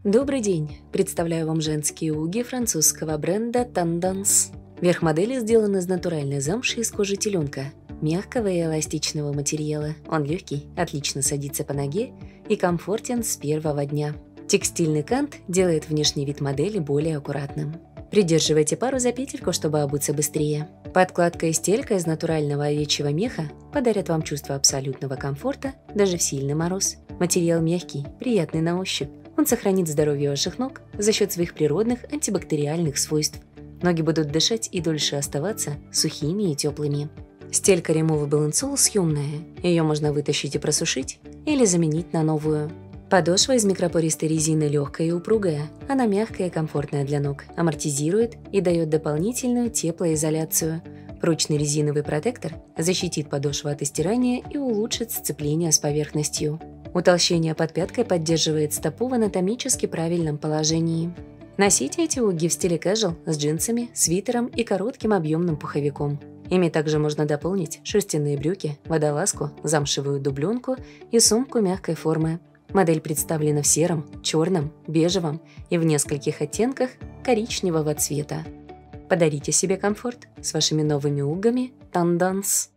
Добрый день! Представляю вам женские уги французского бренда Tendance. Верх модели сделан из натуральной замши из кожи теленка, мягкого и эластичного материала. Он легкий, отлично садится по ноге и комфортен с первого дня. Текстильный кант делает внешний вид модели более аккуратным. Придерживайте пару за петельку, чтобы обуться быстрее. Подкладка и стелька из натурального овечьего меха подарят вам чувство абсолютного комфорта даже в сильный мороз. Материал мягкий, приятный на ощупь. Он сохранит здоровье ваших ног за счет своих природных антибактериальных свойств. Ноги будут дышать и дольше оставаться сухими и теплыми. Стелька Removable Insole съемная. Ее можно вытащить и просушить или заменить на новую. Подошва из микропористой резины легкая и упругая. Она мягкая и комфортная для ног, амортизирует и дает дополнительную теплоизоляцию. Прочный резиновый протектор защитит подошву от истирания и улучшит сцепление с поверхностью. Утолщение под пяткой поддерживает стопу в анатомически правильном положении. Носите эти уги в стиле casual с джинсами, свитером и коротким объемным пуховиком. Ими также можно дополнить шерстяные брюки, водолазку, замшевую дубленку и сумку мягкой формы. Модель представлена в сером, черном, бежевом и в нескольких оттенках коричневого цвета. Подарите себе комфорт с вашими новыми угами Tendance.